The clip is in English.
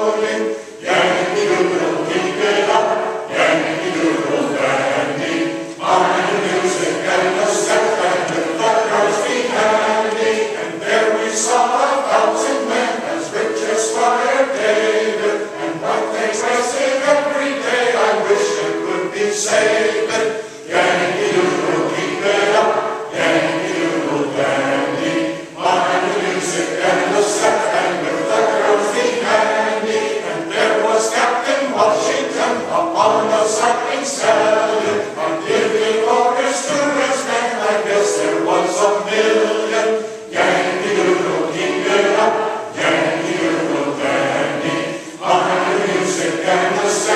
shouting, Yankee Doodle, keep it up, Yankee Doodle dandy. Mind the music and the step and with the girls be handy. And there we saw 1,000 men as rich as Squire David, and what they wasted every day I wish it could be saved. Yankee Doodle, keep it up, Yankee Doodle dandy. Mind the music and the step and with the girls be handy. And there was Captain Washington upon the cycling stallion, giving orders to his men. I guess there was 1,000,000. Yankee Doodle, keep it up, Yankee Doodle dandy. Mind the music and the step